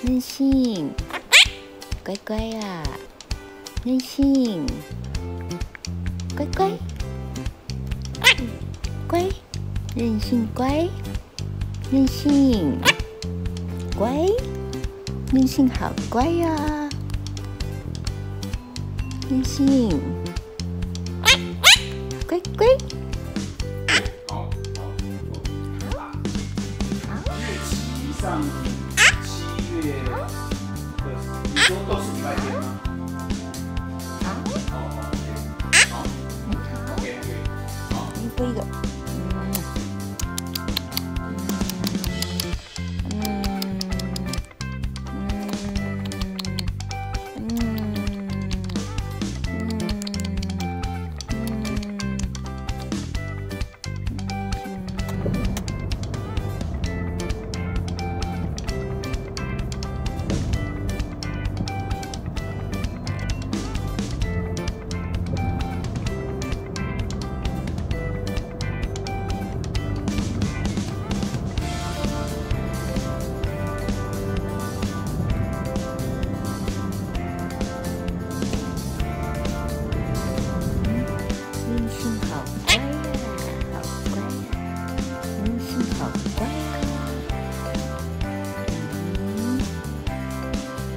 任性，乖乖啊，任性，乖乖，乖，任性乖，任性，乖，任性好乖呀，任性，乖乖。 上7月的，你说都是礼拜天吗？好。好。OK。好。 你播一个。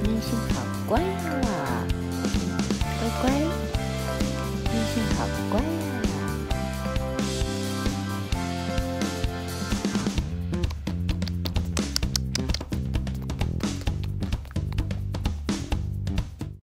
乖啊，乖乖，任性好乖。